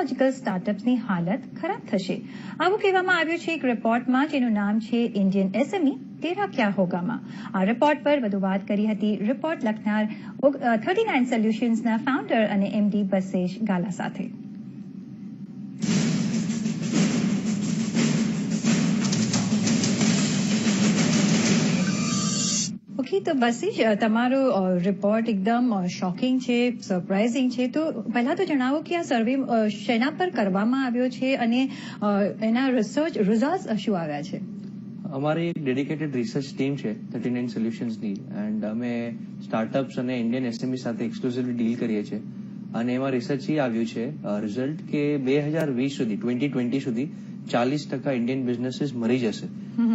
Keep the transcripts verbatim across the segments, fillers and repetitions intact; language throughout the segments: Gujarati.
ટેકનોલોજીકલ સ્ટાર્ટઅપ્સની હાલત ખરાબ થશે. આવું કહેવામાં આવ્યું છે એક રિપોર્ટમાં, જેનું નામ છે ઇન્ડિયન એસએમઈ તેરા ક્યા હોગામાં. આ રિપોર્ટ પર વધુ વાત કરી હતી રિપોર્ટ લખનાર થર્ટી નાઇન સોલ્યુશન્સના ફાઉન્ડર અને એમડી બસેશ ગાલા સાથે. ઓકે, તો બસેશ, તમારો રિપોર્ટ એકદમ શોકિંગ છે, સરપ્રાઇઝિંગ છે. તો પહેલા તો જણાવો કે આ સર્વે શેના પર કરવામાં આવ્યો છે અને એના રિસર્ચ રિઝલ્ટ શું આવ્યા છે? અમારી એક ડેડિકેટેડ રિસર્ચ ટીમ છે થર્ટી નાઇન સોલ્યુશન્સની, એન્ડ અમે સ્ટાર્ટઅપ્સ અને ઇન્ડિયન એસએમઈ સાથે એક્સક્લુઝિવલી ડીલ કરીએ છીએ. અને એમાં રિસર્ચ એ આવ્યું છે રિઝલ્ટ કે બે હજાર વીસ સુધી ટ્વેન્ટી ટ્વેન્ટી સુધી ચાલીસ ટકા ઇન્ડિયન બિઝનેસીસ મરી જશે.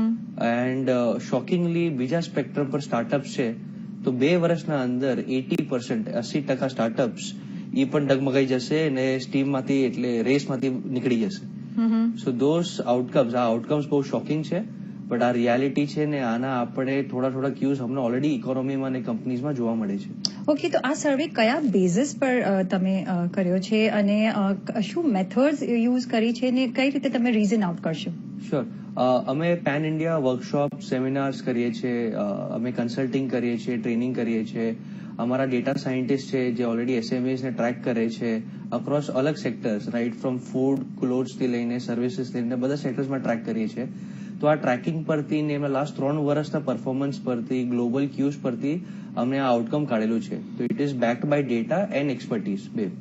એન્ડ શોકિંગલી બીજા સ્પેક્ટ્રમ પર સ્ટાર્ટઅપ્સ છે તો બે વર્ષના અંદર એટી પર્સન્ટ અસી ટકા સ્ટાર્ટઅપ્સ એ પણ ડગમગાઈ જશે અને સ્ટીમમાંથી એટલે રેસમાંથી નીકળી જશે. સો ધોઝ આઉટકમ્સ આ આઉટકમ્સ બહુ શોકિંગ છે, બટ આ રિયાલિટી છે ને આના આપણે થોડા થોડા ક્યુઝ હમણાં ઓલરેડી ઇકોનોમીમાં અને કંપનીઝમાં જોવા મળે છે. ઓકે, તો આ સર્વે કયા બેઝિસ પર તમે કર્યો છે અને શું મેથડ્સ યુઝ કરી છે ને કઈ રીતે તમે રીઝન આઉટ કરશો? શ્યોર. અમે પેન ઇન્ડિયા વર્કશોપ સેમિનાર્સ કરીએ છીએ, અમે કન્સલ્ટિંગ કરીએ છીએ, ટ્રેનિંગ કરીએ છીએ. અમારા ડેટા સાયન્ટિસ્ટ છે જે ઓલરેડી એસએમઈઝ ને ટ્રેક કરે છે અક્રોસ અલગ સેક્ટર્સ, રાઈટ ફ્રોમ ફૂડ, ક્લોથ્સથી લઈને સર્વિસીસ લઈને બધા સેક્ટર્સમાં ટ્રેક કરીએ છીએ. તો આ ટ્રેકિંગ પરથી ને એમાં લાસ્ટ ત્રણ વર્ષના પરફોર્મન્સ પરથી, ગ્લોબલ ક્યુઝ પરથી અમને આ આઉટકમ કાઢેલું છે. તો it is backed by data and expertise બે.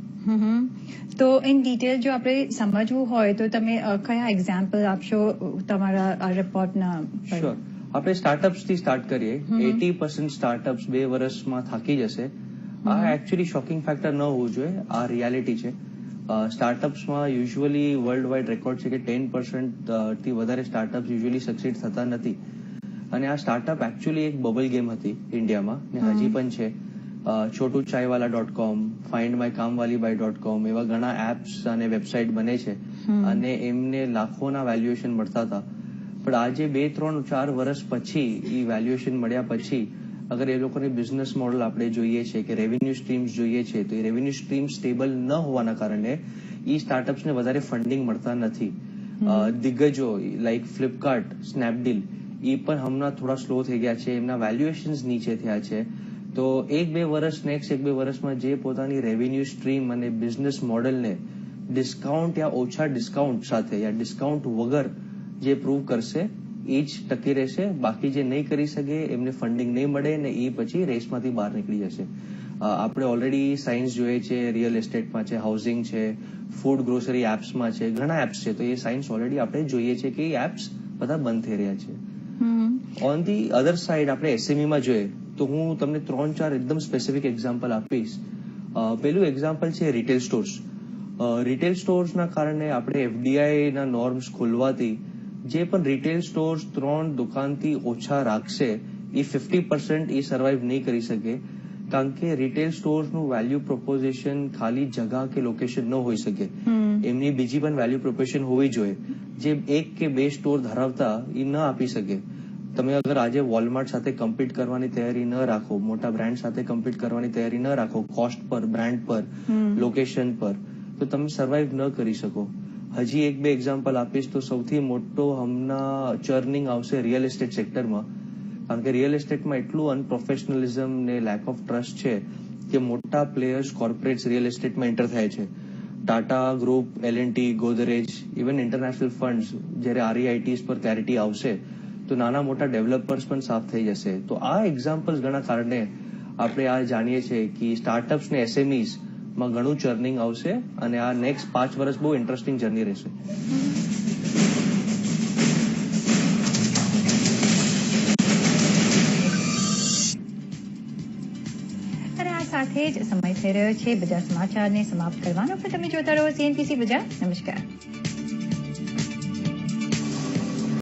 તો ઇન ડિટેલ જો આપણે સમજવું હોય તો તમે કયા એક્ઝામ્પલ આપશો તમારા આ રિપોર્ટના? શ્યોર. આપણે સ્ટાર્ટઅપ્સ થી સ્ટાર્ટ કરીએ. એટી પર્સન્ટ સ્ટાર્ટઅપ્સ બે વર્ષમાં થાકી જશે. આ એકચ્યુઅલી શોકિંગ ફેક્ટર ન હોવું જોઈએ, આ રિયાલિટી છે. સ્ટાર્ટઅપ્સમાં યુઝ્યુઅલી વર્લ્ડ વાઇડ રેકોર્ડ છે કે ટેન પર્સન્ટ થી વધારે સ્ટાર્ટઅપ્સ યુઝ્યુઅલી સક્સીડ થતા નથી. અને આ સ્ટાર્ટઅપ એકચ્યુઅલી એક બબલ ગેમ હતી ઇન્ડિયામાં ને હજી પણ છે. Chhotu Chaiwala dot com, find my kamwali by dot com એવા ઘણા એપ્સ અને વેબસાઇટ બને છે અને એમને લાખોના વેલ્યુએશન મળતા હતા. પણ આજે બે ત્રણ ચાર વર્ષ પછી એ વેલ્યુએશન મળ્યા પછી અગર એ લોકોની બિઝનેસ મોડલ આપણે જોઈએ છે કે રેવન્યુ સ્ટ્રીમ્સ જોઈએ છે તો એ રેવન્યુ સ્ટ્રીમ સ્ટેબલ ન હોવાના કારણે એ સ્ટાર્ટઅપ્સને વધારે ફંડિંગ મળતા નથી. દિગ્ગજો લાઈક ફ્લિપકાર્ટ, સ્નેપડીલ એ પણ હમણાં થોડા સ્લો થઈ ગયા છે, એમના વેલ્યુએશન્સ નીચે થયા છે. તો એક બે વર્ષ નેક્સ્ટ એક બે વર્ષમાં જે પોતાની રેવન્યુ સ્ટ્રીમ અને બિઝનેસ મોડલને ડિસ્કાઉન્ટ યા ઓછા ડિસ્કાઉન્ટ સાથે યા ડિસ્કાઉન્ટ વગર જે પ્રૂવ કરશે એ જ ટકી રહેશે. બાકી જે નહીં કરી શકે એમને ફંડિંગ નહીં મળે ને એ પછી રેસમાંથી બહાર નીકળી જશે. આપણે ઓલરેડી સાયન્સ જોઈએ છે, રિયલ એસ્ટેટમાં છે, હાઉસિંગ છે, ફૂડ ગ્રોસરી એપ્સમાં છે, ઘણા એપ્સ છે. તો એ સાયન્સ ઓલરેડી આપણે જોઈએ છે કે એ એપ્સ બધા બંધ થઈ રહ્યા છે. ઓન ધી અધર સાઇડ આપણે એસએમઈમાં જોઈએ તો હું તમને ત્રણ ચાર એકદમ સ્પેસિફિક એક્ઝામ્પલ આપીશ. પેલું એક્ઝામ્પલ છે રિટેલ સ્ટોર્સ. રિટેલ સ્ટોર્સના કારણે આપણે એફડીઆઈ ના નોર્મ્સ ખોલવાથી જે પણ રિટેલ સ્ટોર્સ ત્રણ દુકાનથી ઓછા રાખશે એ ફિફ્ટી પર્સન્ટ એ સર્વાઈવ નહીં કરી શકે, કારણ કે રિટેલ સ્ટોર્સનું વેલ્યુ પ્રોપોઝિશન ખાલી જગા કે લોકેશન ન હોઈ શકે. એમની બીજી પણ વેલ્યુ પ્રોપોઝિશન હોવી જોઈએ જે એક કે બે સ્ટોર ધરાવતા એ ન આપી શકે. તમે અગર આજે વોલમાર્ટ સાથે કમ્પીટ કરવાની તૈયારી ન રાખો, મોટા બ્રાન્ડ સાથે કમ્પીટ કરવાની તૈયારી ન રાખો, કોસ્ટ પર, બ્રાન્ડ પર, લોકેશન પર, તો તમે સર્વાઈવ ન કરી શકો. હજી એક બે એક્ઝામ્પલ આપીશ તો સૌથી મોટો હમણાં ચર્નિંગ આવશે રિયલ એસ્ટેટ સેક્ટરમાં, કારણ કે રિયલ એસ્ટેટમાં એટલું અનપ્રોફેશનલિઝમ ને લેક ઓફ ટ્રસ્ટ છે કે મોટા પ્લેયર્સ કોર્પોરેટ્સ રિયલ એસ્ટેટમાં એન્ટર થાય છે. Tata group, L and T, Godrej, even international funds જ્યારે આરઈઆઈટીઝ પર ક્લેરિટી આવશે તો નાના મોટા ડેવલપર્સ પણ સાફ થઈ જશે. તો આ એક્ઝામ્પલ્સ ઘણા કારણે આપણે આ જાણીએ છીએ કે સ્ટાર્ટઅપ્સ ને એસએમઈઝ માં ઘણું ચર્નિંગ આવશે અને આ નેક્સ્ટ પાંચ વર્ષ બહુ ઇન્ટરેસ્ટિંગ જર્ની રહેશે. અને આ સાથે જ સમય થઈ રહ્યો છે બજાર સમાચારને સમાપ્ત કરવાનો, પણ તમે જોતા રહો સીએનબીસી બજાર. નમસ્કાર.